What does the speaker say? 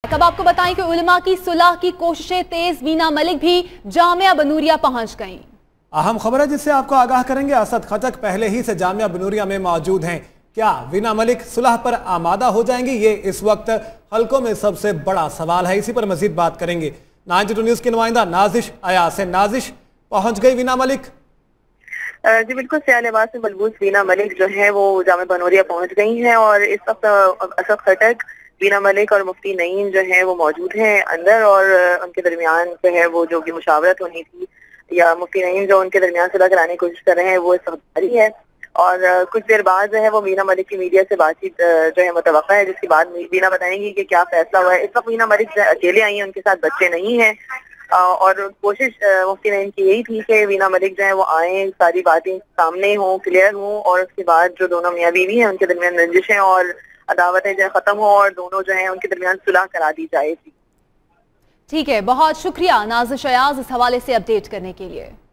तब आपको बताएं कि उलमा की सुलह की कोशिशें तेज, वीना मलिक भी जामिया बनूरिया पहुंच गईं। अहम खबर है जिससे आपको आगाह करेंगे। असद खटक पहले ही से जामिया बनूरिया में मौजूद हैं। क्या वीना मलिक सुलह पर आमादा हो जाएंगी? ये इस वक्त हलकों में सबसे बड़ा सवाल है। इसी पर मजीद बात करेंगे 92 न्यूज की नुमाइंदा नाजिश अयाज से। नाजिश, पहुंच गई वीना मलिक? जी बिल्कुल, सियाह लिबास में मलबूस वीना मलिक जो है वो जामिया बनूरिया पहुंच गई हैं और इस वक्त असद खटक, वीना मलिक और मुफ्ती नईम जो है वो मौजूद हैं अंदर और उनके दरमियान जो है वो जो भी मुशावरत होनी थी या मुफ्ती नईम जो उनके दरमियान सुलह कराने की कोशिश कर रहे हैं वो इस वक्त जारी है। और कुछ देर बाद जो है वो वीना मलिक की मीडिया से बातचीत जो है मुतवक्का है, जिसके बाद वीना बताएंगी कि क्या फैसला हुआ है। इस वक्त वीना मलिक अकेले आई हैं, उनके साथ बच्चे नहीं हैं और कोशिश मुफ्ती नईम की यही थी कि वीना मलिक जो है वो आए, सारी बातें सामने हों, क्लियर हों और उसके बाद जो दोनों मियाँ बीवी हैं उनके दरमियान रंजिशें और अदावतें जो है खत्म हो और दोनों जो है उनके दरमियान सुलह करा दी जाए। ठीक है, बहुत शुक्रिया नाजिश अयाज इस हवाले से अपडेट करने के लिए।